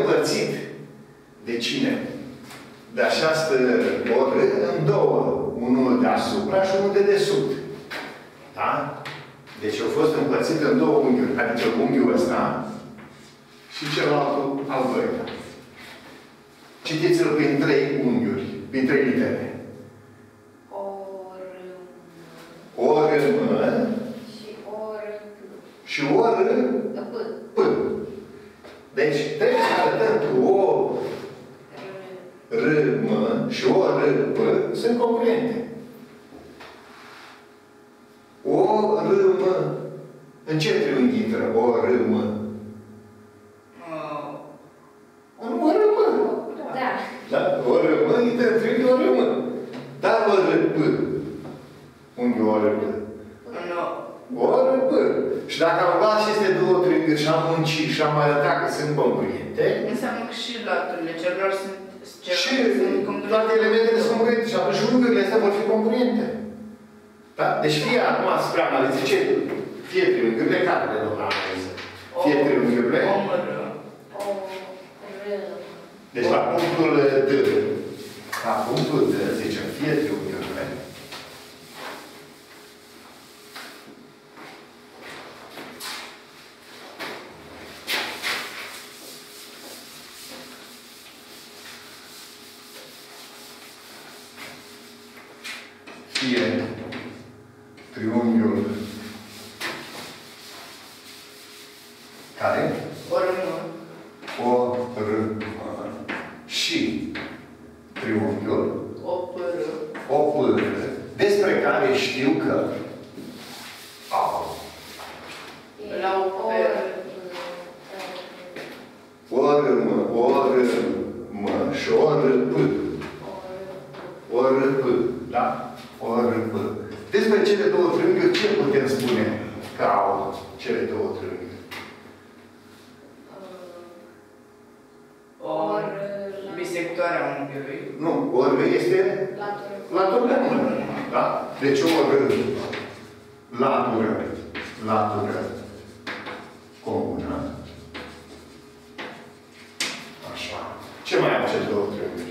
împărțit de cine? De această oră în două. Unul deasupra și unul de desubt. Da? Deci a fost împărțit în două unghiuri. Adică unghiul ăsta și celălalt al doilea. Citiți-l prin trei unghiuri, prin trei litere. O-R-M. Și O-R-P. Deci trebuie să arătăm că O-R-M și O-R-P sunt congruente. O-R-M. În ce triunghi intră O-R-M? În O-R-M. Da. Da? O-R-M intră în triunghi O-R-M. Dar O-R-P. Unghiul O-R-P. O-R-P. Și dacă am luat aceste două triunghiuri și am muncit și am arătat că sunt congruente, Înseamnă că și laturile celor sunt și toate elementele sunt congruente. Și atunci unghiurile astea vor fi congruente. Da? Deci fie acum spre analiză, ce? Fie triunghiurile, care le dăm la analiză? Fie triunghiurile. Deci la punctul D. La punctul D, zicem, fie triunghiurile. Fie triunghiul care? O-R-M și triunghiul O-P-R despre care știu că au O-R-M, O-R-M și O-R-P. O-R-P. Da? O-R-P. Despre cele două triunghiuri, ce putem spune că au cele două triunghiuri? Bisectoarea unghiului. Nu, oră este latură comună. Da? Deci oră, latură comună. Așa. Ce mai au cele două triunghiuri?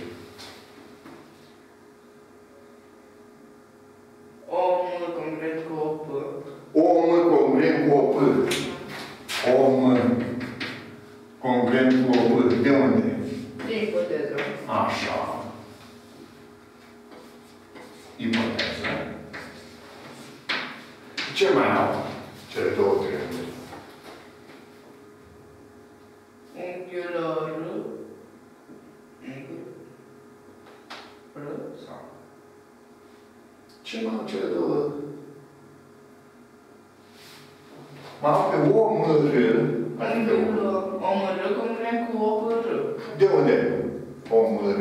Omul congruent cu O-P. Omul congruent cu O-P. Om congruent cu O-P. De unde? De ipoteză. Așa. Ipoteză. Ce mai au cele două triunghiuri? Unghiul R sau? Ce mai au cele două? Mai au pe O-M-R. O-M-R congruent cu O-P-R. De unde? O-M-R.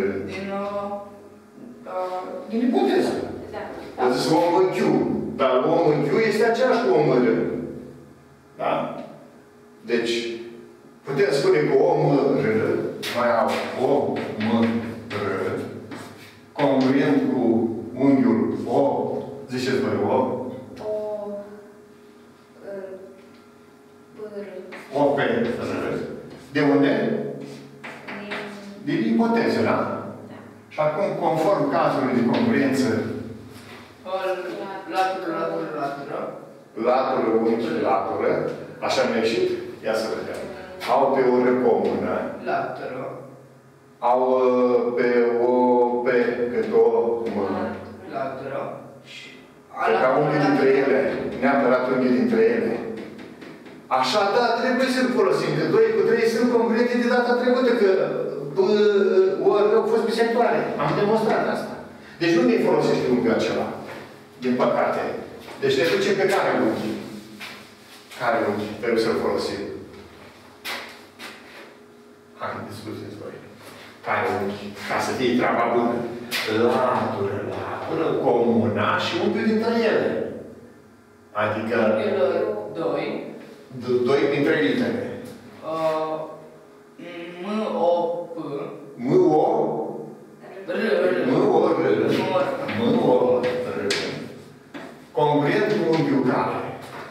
Din ipoteză. Da. A zis O-M-Q. Dar O-M-Q este aceeași cu O-M-R. Da? Deci, putem spune că O-M-R mai au O-M-R congruent cu unghiul O. Ziceți voi O. O-P-R. De unde? Din ipoteză, da? Și acum, conform cazului de congruență, latură, unghi, latură, așa mi-a ieșit? Ia să vedem. Au pe o oră comună. Latură. Au pe o pe cât o mână. Latură. Ca unghi dintre ele. Neapărat unghi dintre ele. Așa, da, trebuie să-l folosim. Că 2 cu 3 sunt congruente de data trecută, că au fost bisectoare. Am demonstrat asta. Deci nu ne folosește unghiul acela. Din păcate. Deci ne duce pe care unghi? Care unghi trebuie să-l folosim? Hai, discutați voi. Care unghi? Ca să fie treaba bună. Latură, comuna și unghiul dintre ele. Adică... Unghiul 2. 2 prin 3 litere. M-O-P. M-O. M-O-R. M-O-R. Congruent cu unghiul care?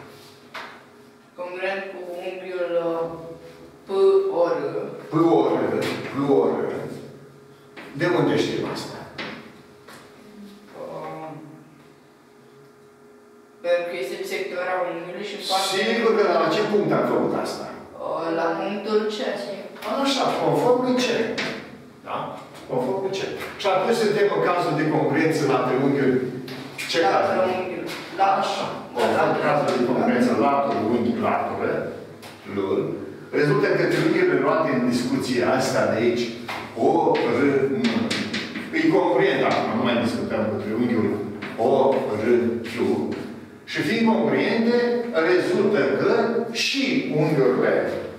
Congruent cu unghiul P-O-R. P-O-R. De unde știm asta? Pentru că este bisectoarea unghiului și foarte... Sigur că la ce punct am făcut asta? La punctul C. Așa, conform lui C. Da? Conform lui C. Și atunci suntem în cazul de congruență la triunghiul. Ce caz? La așa. Conform cazul de congruență latul, unghi, latură, lul, rezultă că triunghiurile luate în discuția asta de aici, O, R, M. E congruent acum, nu mai discutăm cu triunghiul O, R, Q. Și fiind congruente, rezultă că și unghiurile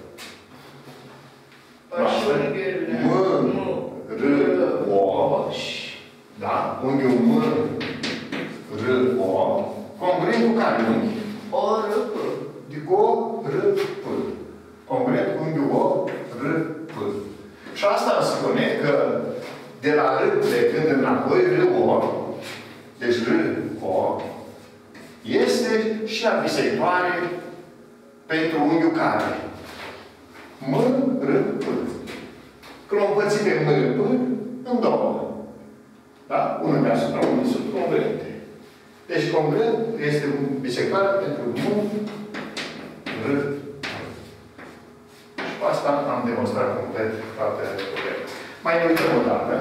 M, R, O, da? Unghiul M, R, O, congruent cu care unghi? O, R, P. Adică O, R, P. Congruent cu unghiul O, R, P. Și asta îmi spune că de la R plecând înapoi, R, O, deci R, O, este și a bisectoare pentru unghiul care? M, R, P. Când o împărțim pe M, R, P, în două. Da? Unul deasupra, unul sunt congruente. Deci congruent este bisectoare pentru M, R, P. Și cu asta am demonstrat complet toate problemele. Mai ne uităm o dată.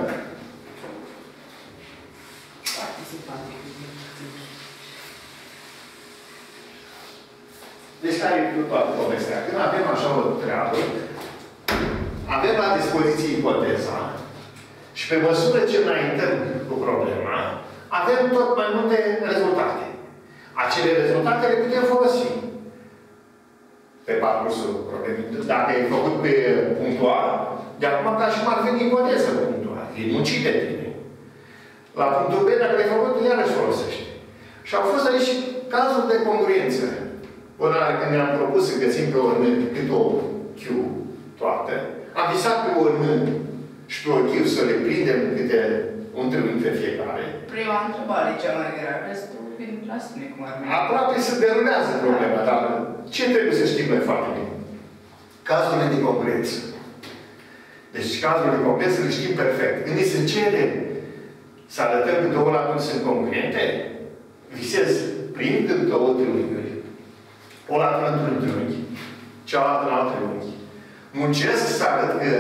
Deci care e toată povestea? Când avem așa o treabă, avem la dispoziție ipoteza și pe măsură ce înaintăm cu problema, avem tot mai multe rezultate. Acele rezultate le putem folosi pe parcursul problemei. Dacă ai făcut pe punctul A, de acum ca și cum ar veni ipoteză pe punctul A. E muncit de tine. La punctul B, dacă l-ai făcut, iarăși folosești. Și au fost aici cazuri de congruență. Până când ne-am propus să găsim pe o N cât o Q toată, am visat pe o N și pe o Q să le prindem câte un triunghi pe fiecare. Prima întrebare e cea mai grea. Restul vin la sine, cum ar merge. Aproape se derulează problema, dar ce trebuie să știm noi foarte bine? Cazurile de congruență. Deci cazurile de congruență le știm perfect. Când ni se cere să arătăm că două laturi sunt congruente, visez prind două triunghiuri. O latură într-un triunghi, cealaltă în alt triunghi. Muncesc să arăt că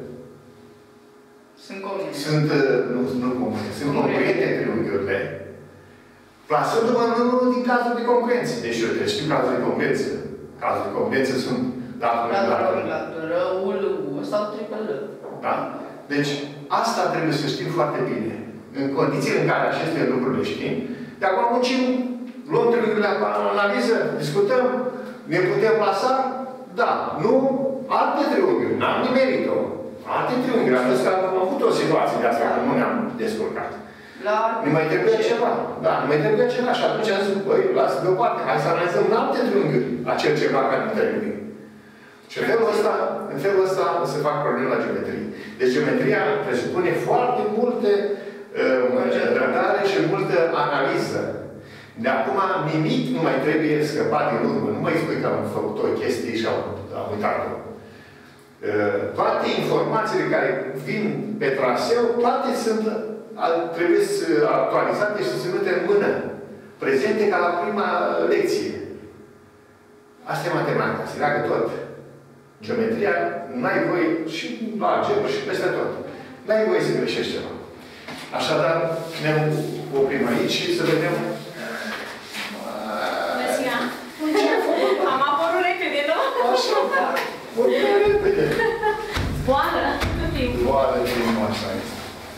sunt congruente triunghiurile, plasându-mă în unul din cazul de congruență. Deci eu trebuie să știu cazul de congruență. Cazul de congruență sunt latură, ul, sau triple L. Da? Deci, asta trebuie să știm foarte bine. În condițiile în care aceste lucruri le știm, de acum muncim, luăm triunghiurile la analiză, discutăm, ne putem plasa? Da. Nu? Alte triunghiuri. N-am nimerit-o. Alte triunghiuri. Am văzut că am avut o situație de asta, că nu ne-am descurcat. Ne mai trebuie ceva. Da, ne mai trebuie ceva. Și atunci am zis, băi, lasă deoparte. Hai să analizăm alte triunghiuri. Acel ceva care nu trebuie. Și în felul ăsta se fac probleme la geometrie. Deci geometria presupune foarte multe răbdare și multă analiză. De acum nimic nu mai trebuie scăpat din urmă. Nu mai spui că am făcut o chestie și am uitat-o. Toate informațiile care vin pe traseu, toate trebuie actualizate și să ținute în mână. Prezente ca la prima lecție. Asta e matematica. Se leagă tot. Geometria, n-ai voie și la algebră și peste tot. N-ai voie să greșești ceva. Așadar, ne oprim aici și să vedem. Am apărut repede, nu? Așa, vorbim repede. Boală, nu timp. Boală, nu așa este.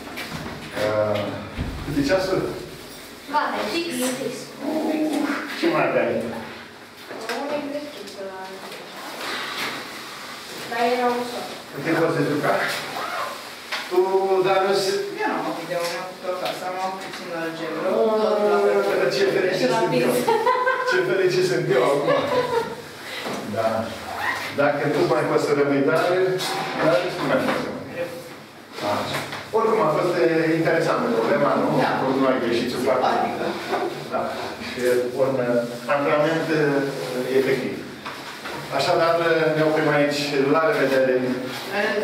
Câte ceasuri? Gata, fix. Ce mai aveai? Dar era ușor. Te poți juca? Tu, Darius? Eu n-am avut de una cu tot asta, am avut puțin algebră. Ce fericit sunt eu. Ce fericit sunt eu acum. Da. Dacă tu mai poți să rămâi, Darius, nu mai poți să rămâi. Așa. Oricum a fost interesantă problema, nu? Da. Nu ai greșit foarte bine. Da. Și un antrenament efectiv. Așadar, ne oprim aici. La revedere!